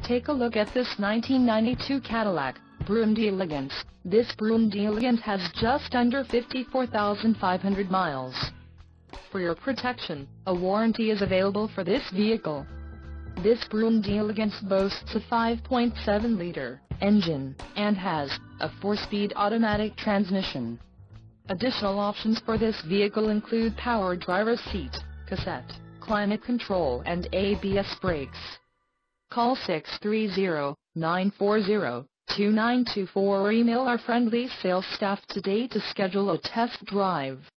take a look at this 1992 Cadillac Brougham d'Elegance. This Brougham d'Elegance has just under 54,500 miles. For your protection, a warranty is available for this vehicle. This Brougham d'Elegance boasts a 5.7-liter engine and has a 4-speed automatic transmission. Additional options for this vehicle include power driver's seat, cassette, climate control and ABS brakes. Call 630-940-2924 or email our friendly sales staff today to schedule a test drive.